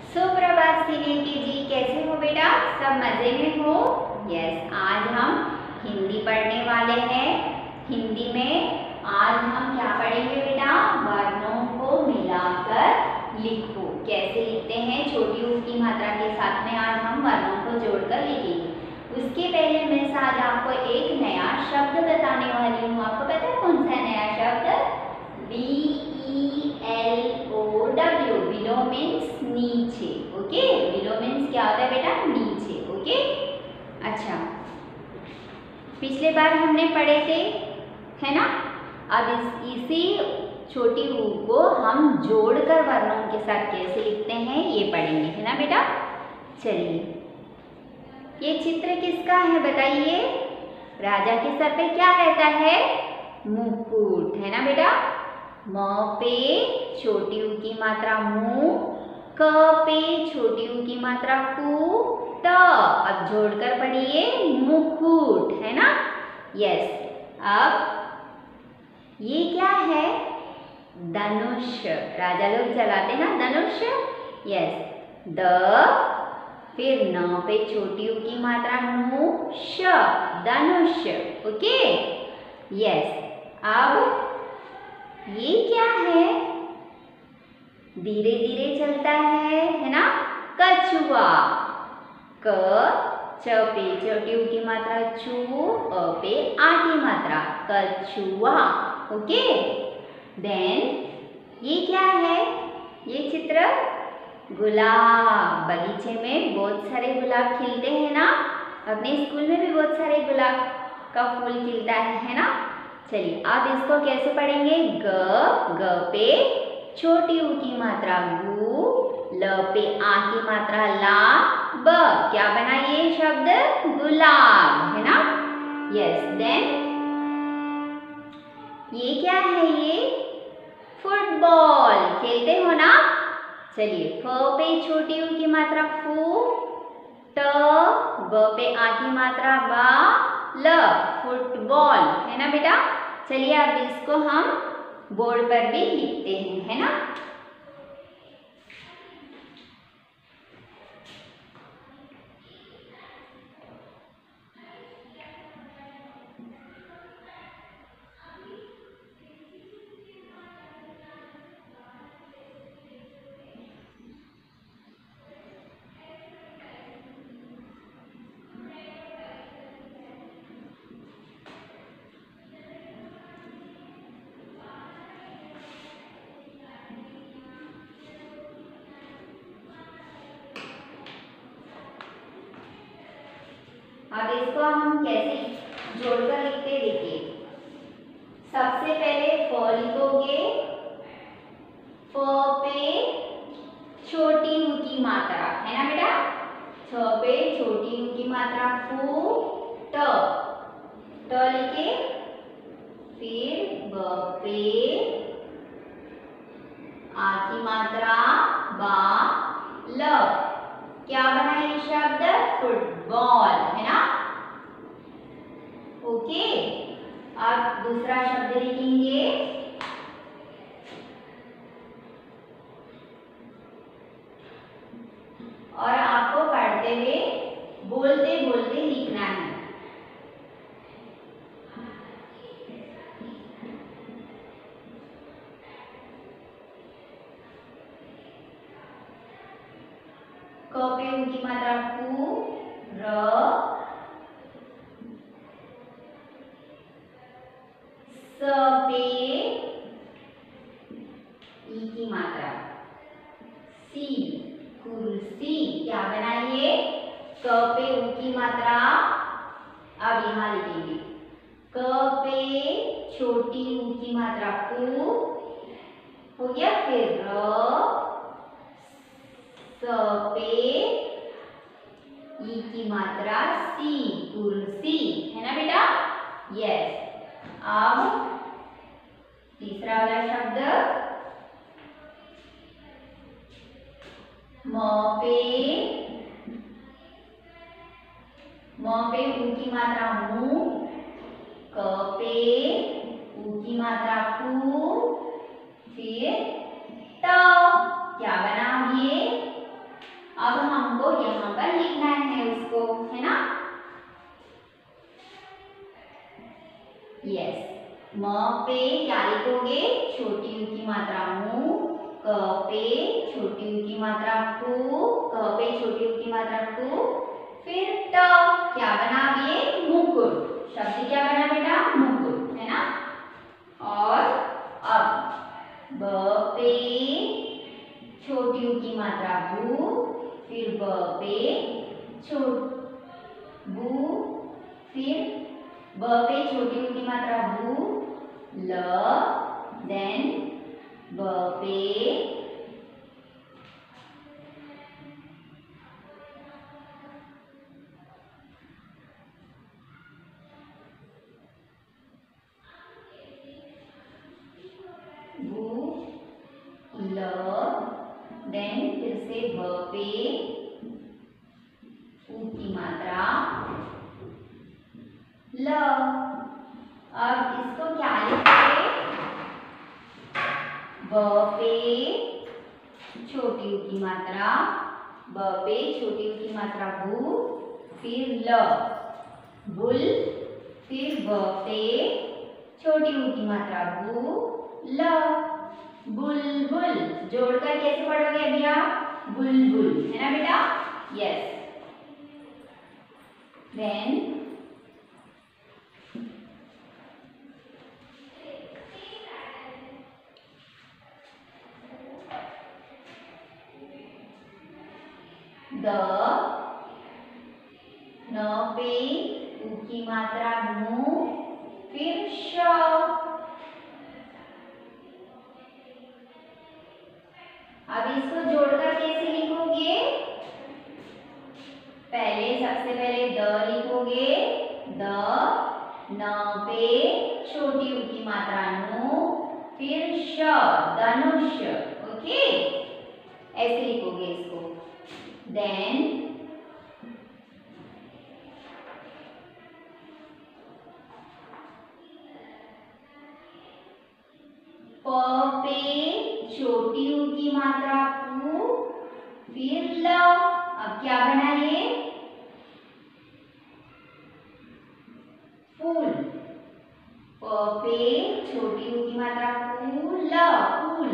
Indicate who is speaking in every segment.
Speaker 1: सुप्रभात सीनियर जी, कैसे हो बेटा? सब मजे में हो? यस, आज हम हिंदी पढ़ने वाले हैं। हिंदी में आज हम क्या पढ़ेंगे बेटा? वर्णों को मिलाकर लिखो। कैसे लिखते हैं? छोटी ऊ की मात्रा के साथ में आज हम वर्णों को जोड़कर लिखेंगे। उसके पहले मैं आज आपको एक नया शब्द बताने वाली हूँ। आपको पता है कौन सा नया शब्द? BELOW, बिलो मीन्स नीचे। ओके, बिलो मीन्स क्या होता है बेटा? नीचे। ओके, अच्छा, पिछले बार हमने पढ़े थे, है ना? अब इसी छोटी ऊ को हम जोड़कर वर्णों के साथ कैसे लिखते हैं ये पढ़ेंगे, है ना बेटा? चलिए, ये चित्र किसका है बताइए? राजा के सर पे क्या रहता है? मुकुट, है ना बेटा? म पे छोटी ऊ की मात्रा मु, क पे छोटी ऊ की मात्रा कु, त। अब जोड़कर पढ़िए मुकुट, है ना? यस, अब ये क्या है? धनुष। राजा लोग चलाते ना धनुष। यस, द, फिर न पे छोटी ऊ की मात्रा नु, श, धनुष। ओके, यस, अब ये क्या है? धीरे धीरे चलता है ना? कछुआ। क, च पे छोटी ऊ की मात्रा चू, अ पे आ की मात्रा कछुआ। ओके, देन ये क्या है? ये चित्र गुलाब। बगीचे में बहुत सारे गुलाब खिलते हैं ना? अपने स्कूल में भी बहुत सारे गुलाब का फूल खिलता है ना? चलिए, अब इसको कैसे पढ़ेंगे? ग, ग पे छोटी ऊ की मात्रा गु, ल पे आ की मात्रा ला, ब। क्या बना ये शब्द? गुलाब, है ना? यस, देन ये क्या है? ये फुटबॉल खेलते हो ना? चलिए, फ पे छोटी ऊ की मात्रा फू, ट, ब पे आ की मात्रा बा, ल, फुटबॉल, है ना बेटा? चलिए, अब इसको हम बोर्ड पर भी लिखते हैं, है ना? अब इसको हम कैसे जोड़कर लिखते देखिए। सबसे पहले फ लिखोगे, फ पे छोटी ऊ की मात्रा, है ना बेटा? छ पे छोटी ऊ की मात्रा फू, ट, ट लिखे, फिर ब पे आ की मात्रा बा, ल। क्या बना ये शब्द? फुटबॉल, है ना? ओके, अब दूसरा शब्द लिखेंगे। और आपको पढ़ते हुए बोलते बोलते लिखना है। क पे उनकी मात्रा कु, र, स पे ई की मात्रा सी, कुर्सी। क्या बनाइए? क पे उ की मात्रा, अब यहां लिखेंगे क पे छोटी ऊ की मात्रा कु, हो गया, फिर र, स पे ई की मात्रा सी, कुर्सी, है ना बेटा? यस, अब तीसरा वाला शब्द, म पे ऊ की मात्रा मु, क पे ऊ की मात्रा कु, फिर ट। क्या बना ये? म पे क्या लिखोगे? छोटी ऊ की मात्रा मु, क पे छोटी ऊ की मात्रा कु, क पे छोटी ऊ की मात्रा कु, फिर ट क्या बना? ये मुकुट। शब्द क्या बना बेटा? मुकुट, है ना। और अब ब पे छोटी ऊ की मात्रा बु, फिर ब पे बु, फिर ब पे छोटी ऊ की मात्रा बु, ल, देन ब पे बु, ल, देन फिर से ब पे ऊ की मात्रा ल। अब इसको क्या लिखेंगे? ब पे छोटी ऊ की मात्रा, ब पे छोटी ऊ की मात्रा बु, फिर ल, बुल, फिर ब पे छोटी ऊ की मात्रा बु, ल, बुलबुल। जोड़कर कैसे पढ़ोगे अभी आप? बुलबुल, है ना बेटा? यस। देन द, न पे ऊ की मात्रा मु, फिर श। अब इसको जोड़कर कैसे लिखोगे? सबसे पहले द लिखोगे, द, न पे छोटी ऊ की मात्रा नु, फिर श, धनुष। ओके, ऐसे लिखोगे इसको। देन प पे छोटी ऊ की मात्रा पू, फिर ल। अब क्या बना ये? फूल। प पे छोटी ऊ की मात्रा पू, ल, फूल।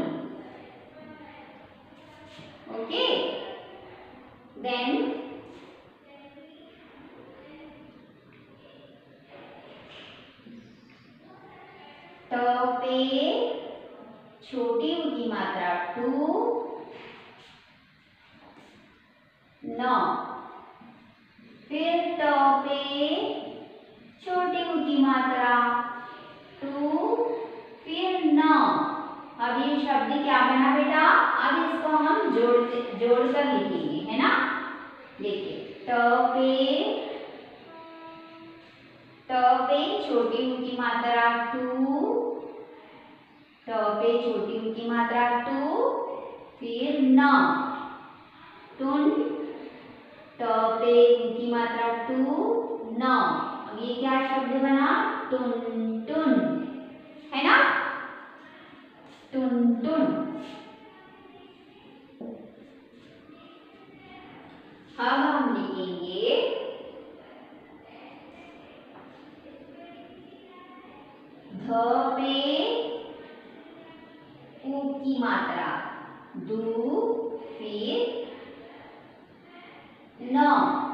Speaker 1: ओके, देन ट पे छोटी ऊ की मात्रा टू, न, फिर ट पे छोटी ऊ की मात्रा टू, फिर न। अब ये शब्द क्या बना बेटा? अब इसको हम जोड़कर लिखेंगे, है ना। देखिए, ट पे छोटी ऊ की मात्रा टू, ट पे छोटी ऊ की मात्रा टू, फिर न, टुन, ट पे ऊ की मात्रा टू, न। अब ये क्या शब्द बना? टुन टुन, है ना, टुन टुन। अब हम लिखेंगे ध पे ऊ की मात्रा दू, फिर न,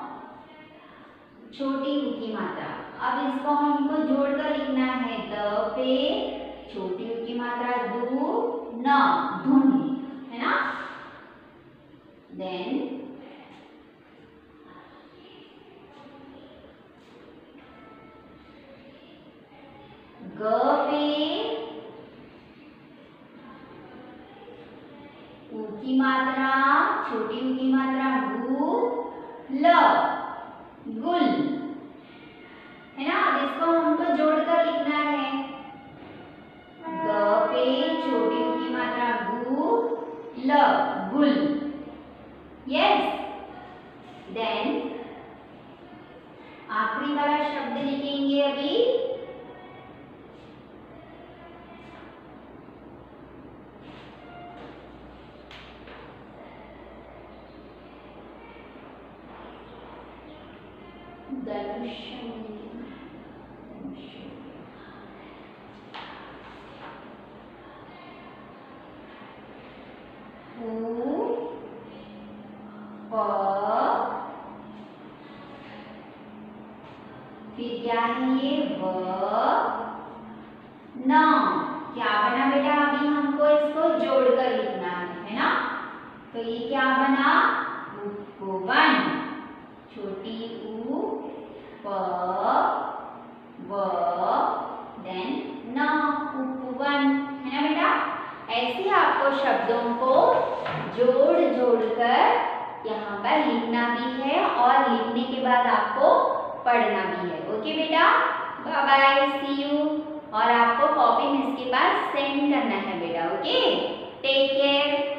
Speaker 1: छोटी ऊ की मात्रा। अब इसको हमको जोड़कर लिखना है। द पे छोटी ऊ की मात्रा दू, न, धुन, है ना। देन ग पे ऊ की मात्रा छोटी ऊ की मात्रा गु, ल, गुल, है ना। अब इसको हमको जोड़कर लिखना है। ग पे छोटी ऊ की मात्रा गु, ल, गुल। यस। देन आखिरी वाला शब्द लिखेंगे अभी। धनुष। फिर क्या है ये न, क्या बना बेटा, अभी हमको इसको जोड़कर लिखना है ना। तो ये क्या बना, उपवन, छोटी ऊ प व देन न, उपवन, है ना बेटा। ऐसे आपको शब्दों को जोड़ जोड़ कर यहाँ पर लिखना भी है और लिखने के बाद आपको पढ़ना भी है। ओके बेटा, बाय बाय, सी यू। और आपको कॉपी मिस के पास सेंड करना है बेटा। Okay, take care.